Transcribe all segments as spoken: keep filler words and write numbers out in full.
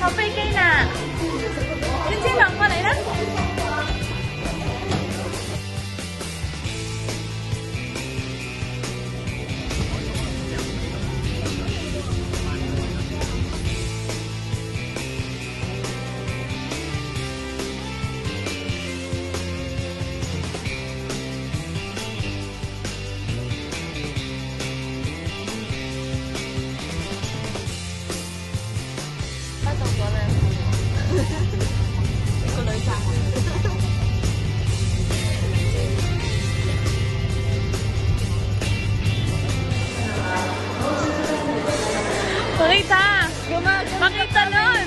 cà phê kia nè. Chín chín lần qua lại đó. Pakita! Pakita nun!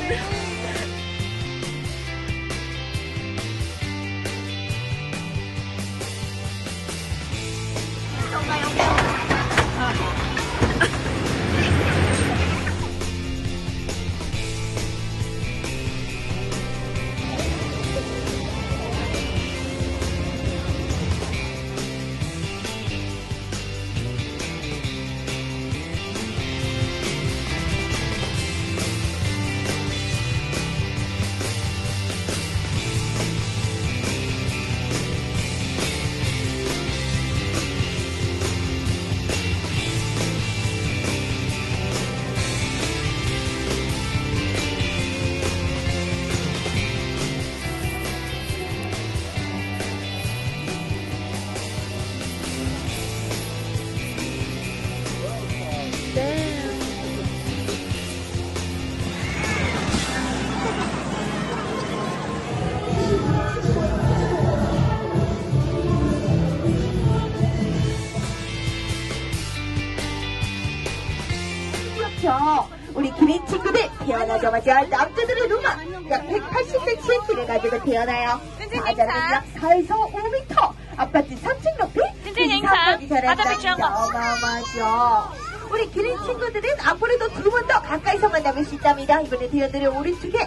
우리 기린 친구들 태어나자마자 남자들의 눈만 약 백팔십 센티미터의 키를 가지고 태어나요. 사자는 약 사에서 오 미터, 아파트 삼 층 높이 이상하기 잘한다. 어마어마하죠. 우리 기린 친구들은 앞으로도 두 번 더 가까이서 만나볼 수 있답니다. 이번에 태어들의 오른쪽에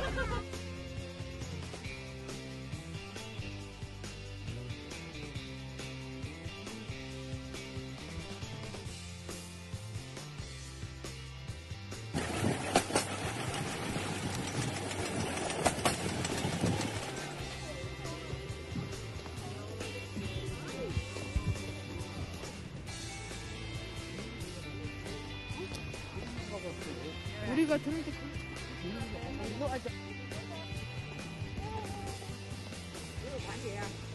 우리가 들을 때 이거 아주 이거 관계야.